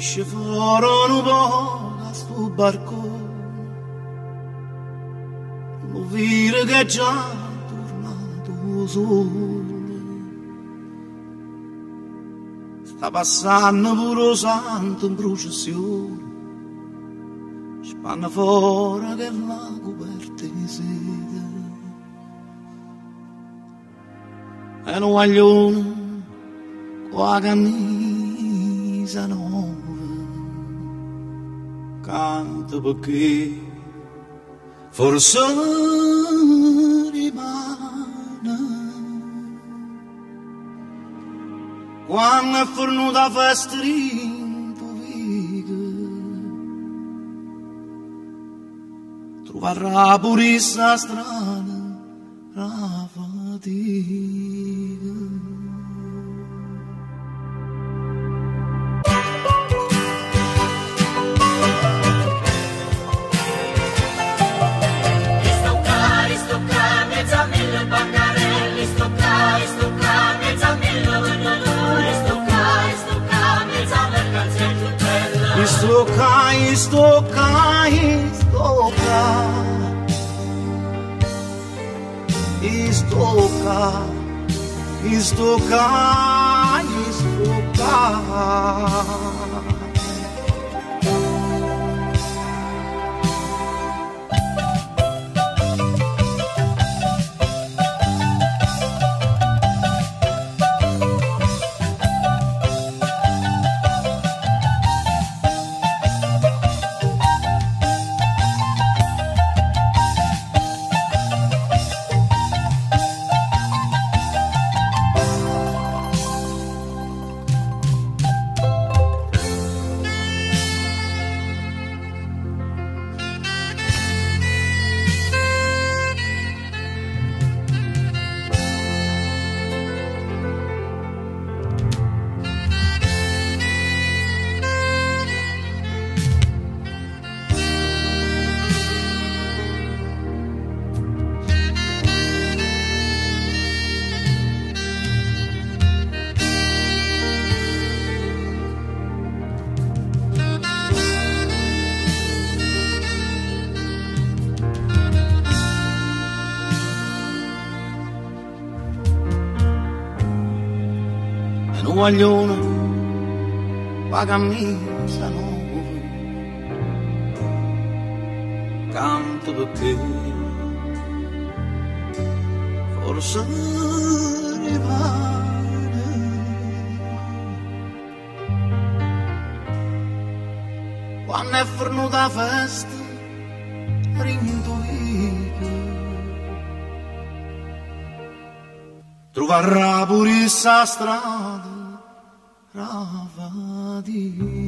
Esce fuori un po' da sto barcone, lo vire che è già tornato sole. Sta passando pure lo santo in processione, spanna fuori che la coperta di sede. E un guaglione con la camisa nuova canta perché forse rimane. Quando è fornuta festa rintovica, troverà pure sta strada la fatica. Istocca. Un guaglione la camisa nuova canto perché forse rimane. Quando è fornuta festa rintovica, troverà pure sta strada Ravadi.